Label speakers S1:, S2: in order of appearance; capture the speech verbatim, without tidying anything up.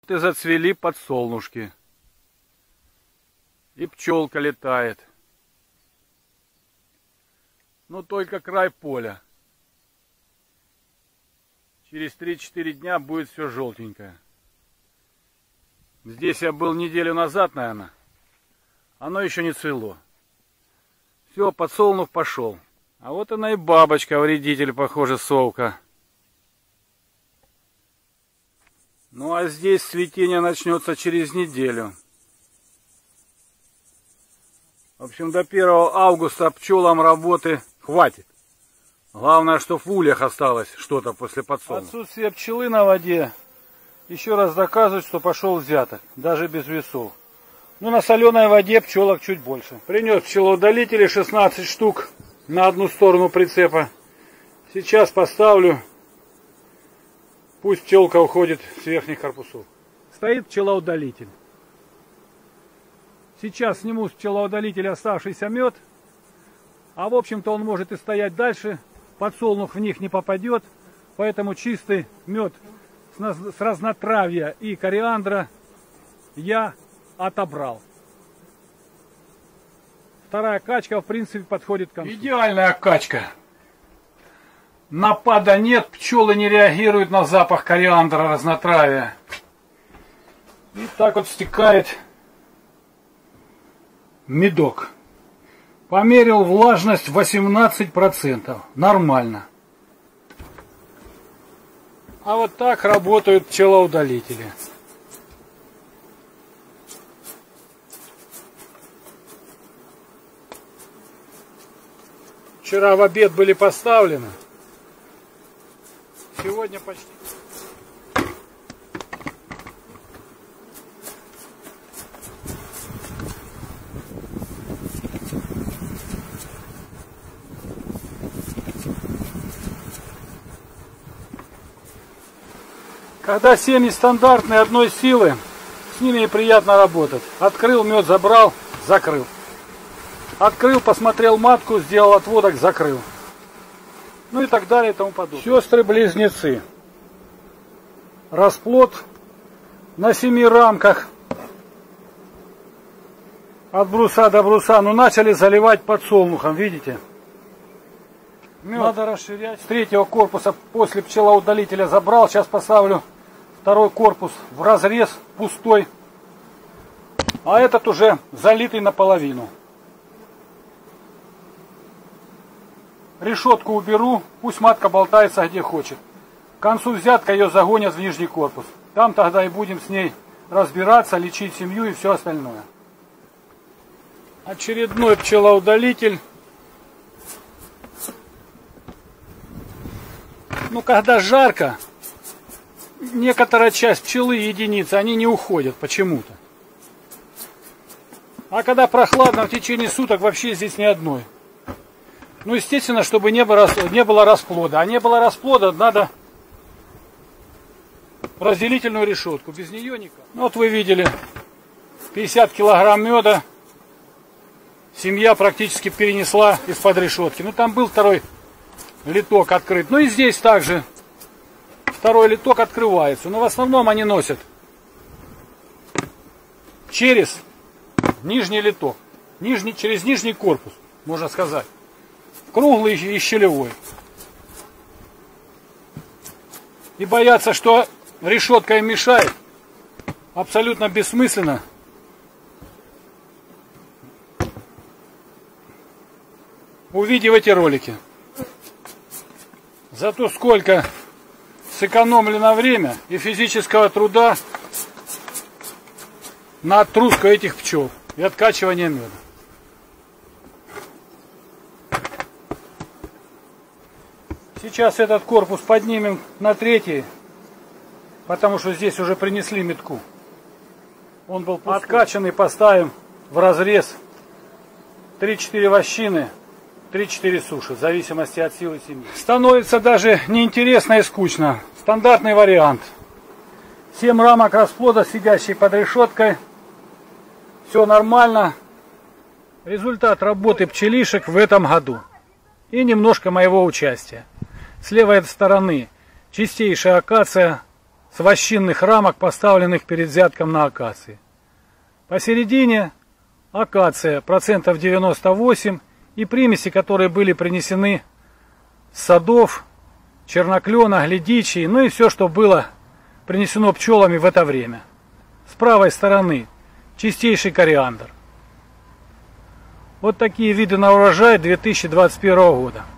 S1: Вот и зацвели подсолнушки. И пчелка летает. Но только край поля. Через три-четыре дня будет все желтенькое. Здесь я был неделю назад, наверное. Оно еще не цвело. Все, подсолнух пошел. А вот она и бабочка, вредитель, похоже, совка. Ну а здесь цветение начнется через неделю. В общем, до первого августа пчелам работы хватит. Главное, что в ульях осталось что-то после подсолнуха. Отсутствие пчелы на воде еще раз доказывает, что пошел взяток, даже без весов. Ну, на соленой воде пчелок чуть больше. Принес пчелоудалители шестнадцать штук на одну сторону прицепа. Сейчас поставлю. Пусть пчелка уходит с верхних корпусов. Стоит пчелоудалитель. Сейчас сниму с пчелоудалителя оставшийся мед. А в общем-то он может и стоять дальше. Подсолнух в них не попадет. Поэтому чистый мед с разнотравья и кориандра я отобрал. Вторая качка в принципе подходит к концу. Идеальная качка. Напада нет, пчелы не реагируют на запах кориандра, разнотравия. И так вот стекает медок. Померил влажность восемнадцать процентов. Нормально. А вот так работают пчелоудалители. Вчера в обед были поставлены. Сегодня почти. Когда семьи стандартные одной силы, с ними приятно работать. Открыл мед, забрал, закрыл. Открыл, посмотрел матку, сделал отводок, закрыл. Ну и так далее и тому подобное. Сестры-близнецы. Расплод на семи рамках. От бруса до бруса. Ну начали заливать подсолнухом, видите? Мед надо расширять. С третьего корпуса после пчелоудалителя забрал. Сейчас поставлю второй корпус в разрез, пустой. А этот уже залитый наполовину. Решетку уберу, пусть матка болтается где хочет. К концу взятка ее загонят в нижний корпус. Там тогда и будем с ней разбираться, лечить семью и все остальное. Очередной пчелоудалитель. Ну, когда жарко, некоторая часть пчелы, единицы, они не уходят почему-то. А когда прохладно, в течение суток вообще здесь ни одной. Ну, естественно, чтобы не было, не было расплода. А не было расплода, надо разделительную решетку. Без нее никак. Ну, вот вы видели, пятьдесят килограмм меда семья практически перенесла из-под решетки. Ну, там был второй литок открыт. Ну, и здесь также второй литок открывается. Но в основном они носят через нижний литок. Нижний, через нижний корпус, можно сказать. Круглый и щелевой. И бояться, что решетка им мешает, абсолютно бессмысленно. Увидев эти ролики. Зато сколько сэкономлено время и физического труда на оттруску этих пчел и откачивание меда. Сейчас этот корпус поднимем на третий, потому что здесь уже принесли метку. Он был откачанный, поставим в разрез три-четыре вощины, три-четыре суши, в зависимости от силы семьи. Становится даже неинтересно и скучно. Стандартный вариант. семь рамок расплода, сидящие под решеткой. Все нормально. Результат работы пчелишек в этом году. И немножко моего участия. С левой стороны чистейшая акация, с вощинных рамок, поставленных перед взятком на акации. Посередине акация процентов девяносто восемь и примеси, которые были принесены с садов, черноклена, глядичий, ну и все, что было принесено пчелами в это время. С правой стороны чистейший кориандр. Вот такие виды на урожай две тысячи двадцать первого года.